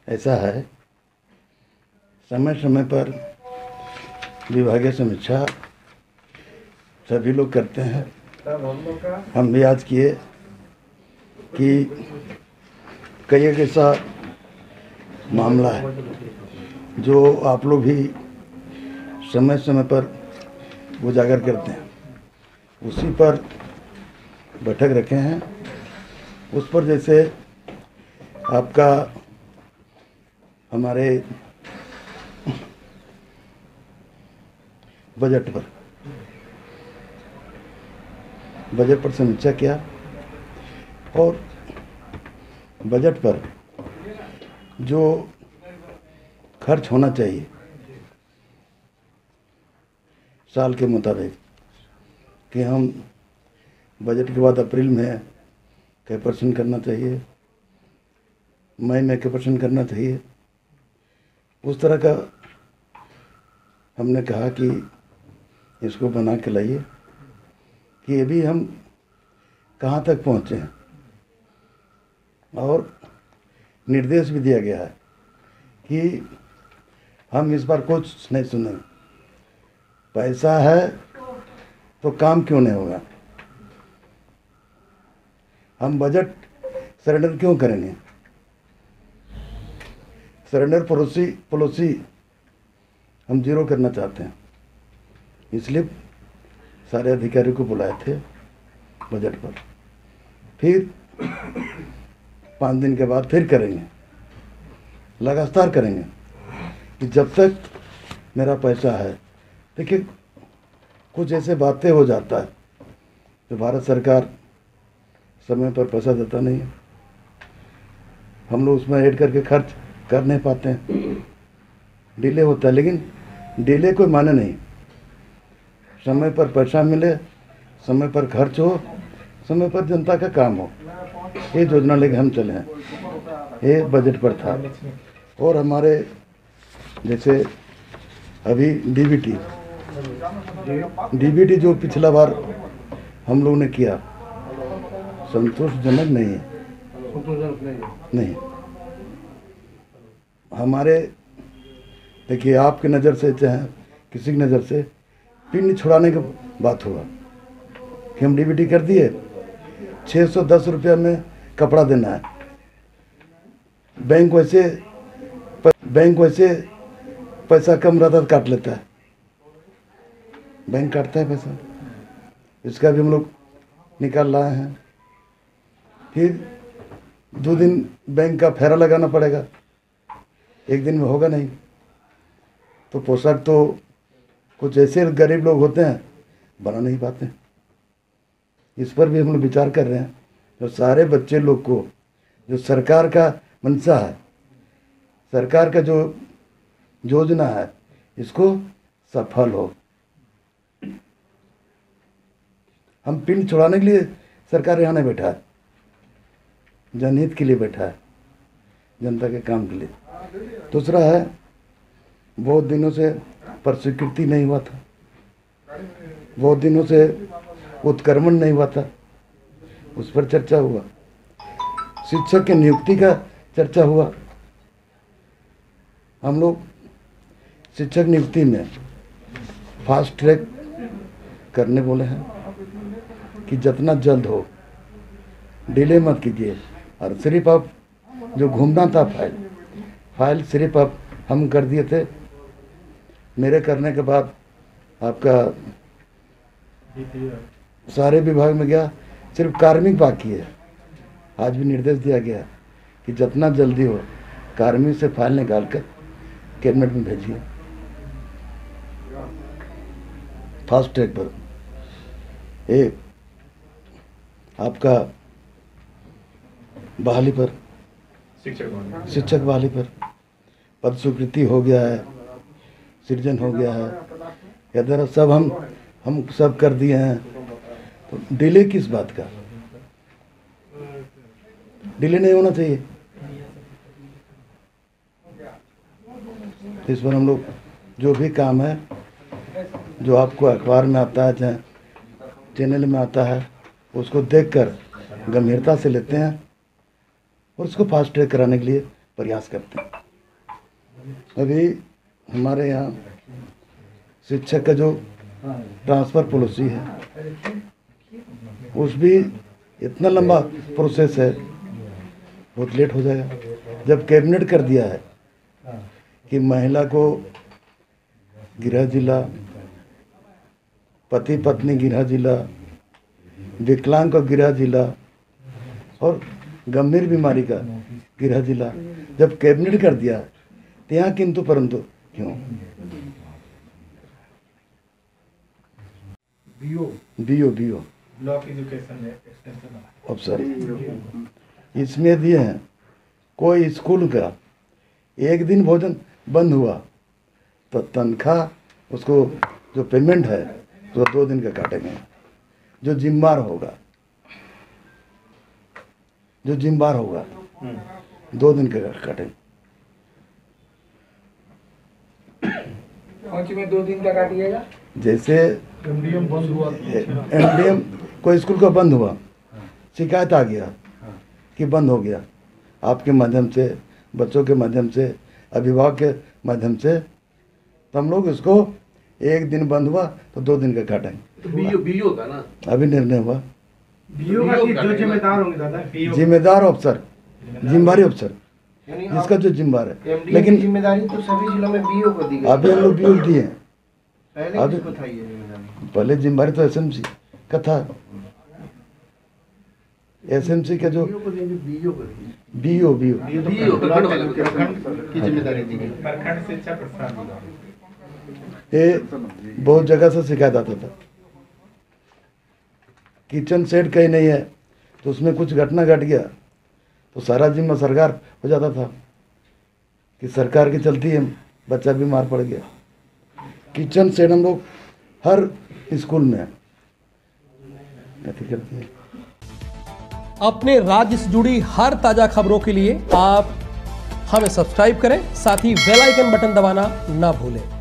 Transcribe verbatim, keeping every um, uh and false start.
ऐसा है, समय समय पर विभागीय समीक्षा सभी लोग करते हैं। हम भी आज किए कि कई एक ऐसा मामला है जो आप लोग भी समय समय पर उजागर करते हैं, उसी पर बैठक रखे हैं। उस पर जैसे आपका हमारे बजट पर बजट पर समीक्षा किया और बजट पर जो खर्च होना चाहिए साल के मुताबिक कि हम बजट के बाद अप्रैल में कै परसेंट करना चाहिए, मई में कै परसेंट करना चाहिए, उस तरह का हमने कहा कि इसको बना के लाइए कि ये भी हम कहाँ तक पहुँचे हैं। और निर्देश भी दिया गया है कि हम इस बार कुछ नहीं सुनेंगे, पैसा है तो काम क्यों नहीं होगा, हम बजट सरेंडर क्यों करेंगे। सरेंडर पॉलिसी पॉलिसी हम जीरो करना चाहते हैं, इसलिए सारे अधिकारियों को बुलाए थे बजट पर। फिर पाँच दिन के बाद फिर करेंगे, लगातार करेंगे कि जब तक मेरा पैसा है। देखिए, कुछ ऐसे बातें हो जाता है तो भारत सरकार समय पर पैसा देता नहीं है, हम लोग उसमें ऐड करके खर्च कर नहीं पाते हैं, डिले होता है। लेकिन डिले कोई माने नहीं, समय पर पैसा मिले, समय पर खर्च हो, समय पर जनता का काम हो, ये योजना लेके हम चले हैं। ये बजट पर था। और हमारे जैसे अभी डीबीटी डीबीटी जो पिछला बार हम लोगों ने किया, संतोषजनक नहीं है। नहीं, हमारे देखिए, आपकी नज़र से चाहे किसी की नज़र से पिन छुड़ाने की बात होगा कि हम डीबीटी कर दिए, छः सौ दस रुपया में कपड़ा देना है। बैंक वैसे बैंक वैसे पैसा कम रहता तो काट लेता है, बैंक काटता है पैसा, इसका भी हम लोग निकाल लाए हैं। फिर दो दिन बैंक का फेरा लगाना पड़ेगा, एक दिन में होगा नहीं। तो पोशाक तो कुछ ऐसे गरीब लोग होते हैं बना नहीं पाते, इस पर भी हम लोग विचार कर रहे हैं। जो सारे बच्चे लोग को, जो सरकार का मंशा है, सरकार का जो योजना है, इसको सफल हो। हम पिन छुड़ाने के लिए सरकार यहाँ नहीं बैठा है, जनहित के लिए बैठा है, जनता के काम के लिए। दूसरा है, बहुत दिनों से पर स्वीकृति नहीं हुआ था, बहुत दिनों से उत्क्रमण नहीं हुआ था, उस पर चर्चा हुआ। शिक्षक की नियुक्ति का चर्चा हुआ। हम लोग शिक्षक नियुक्ति में फास्ट ट्रैक करने बोले हैं कि जितना जल्द हो, डिले मत कीजिए। और सिर्फ अब जो घूमना था फाइल फाइल सिर्फ अब हम कर दिए थे। मेरे करने के बाद आपका सारे विभाग में गया, सिर्फ कार्मिक बाकी है। आज भी निर्देश दिया गया कि जितना जल्दी हो कार्मिक से फाइल निकाल कर कैबिनेट में भेजिए फास्ट ट्रैक पर। एक आपका बहाली पर, शिक्षक शिक्षक बहाली पर पद स्वीकृति हो गया है, सृजन हो गया है, इधर सब हम हम सब कर दिए हैं। तो डिले किस बात का? डिले नहीं होना चाहिए। इस पर हम लोग जो भी काम है, जो आपको अखबार में आता है चाहे चैनल में आता है, उसको देखकर गंभीरता से लेते हैं और उसको फास्ट ट्रैक कराने के लिए प्रयास करते हैं। अभी हमारे यहाँ शिक्षक का जो ट्रांसफ़र पॉलिसी है उस भी इतना लंबा प्रोसेस है, बहुत लेट हो जाएगा। जब कैबिनेट कर दिया है कि महिला को गृह जिला, पति पत्नी गृह जिला, विकलांग का गृह जिला और गंभीर बीमारी का गृह जिला, जब कैबिनेट कर दिया तो यहाँ किंतु परंतु क्यों? BO BO BO block education extension अफसर इसमें दिए हैं, कोई स्कूल का एक दिन भोजन बंद हुआ तो तनख्वाह उसको जो पेमेंट है तो दो दिन का काटेंगे। जो जिम्मेदार होगा जो जिम्मेदार होगा दो दिन का काटेंगे। कौन सी में दो दिन का काटिएगा? जैसे एमडीएम बंद हुआ, एमडीएम कोई स्कूल का बंद हुआ, शिकायत आ गया कि बंद हो गया, आपके माध्यम से, बच्चों के माध्यम से, अभिभावक के माध्यम से, तो हम लोग इसको एक दिन बंद हुआ तो दो दिन का काटेंगे। तो बीओ बीओ का ना अभी निर्णय हुआ। बीओ का जो जिम्मेदार होंगे दादा, जिम्मेदार अफसर, जिम्मेदारी अफसर, जिसका जो जिम्मेदार है। लेकिन जिम्मेदारी तो सभी जिलों में बीओ को दी गई। अभी हम लोग बीओ दिए हैं। पहले अभी किसको था ये जिम्मेदारी? पहले जिम्मेदारी तो एसएमसी का था। एसएमसी का जो बीओ को दी। बीओ बीओ बीओ प्रखंड वाले को दी। प्रखंड की जिम्मेदारी दी गई। प्रखंड शिक्षा प्रसाद ये बहुत जगह से शिकायत आता था, किचन सेट कहीं नहीं है तो उसमें कुछ घटना घट गया तो सारा जिम्मा सरकार हो जाता था कि सरकार की चलती है, बच्चा बीमार पड़ गया। किचन सेट हम लोग हर स्कूल में करते हैं। अपने राज्य से जुड़ी हर ताजा खबरों के लिए आप हमें सब्सक्राइब करें, साथ ही बेल आइकन बटन दबाना ना भूलें।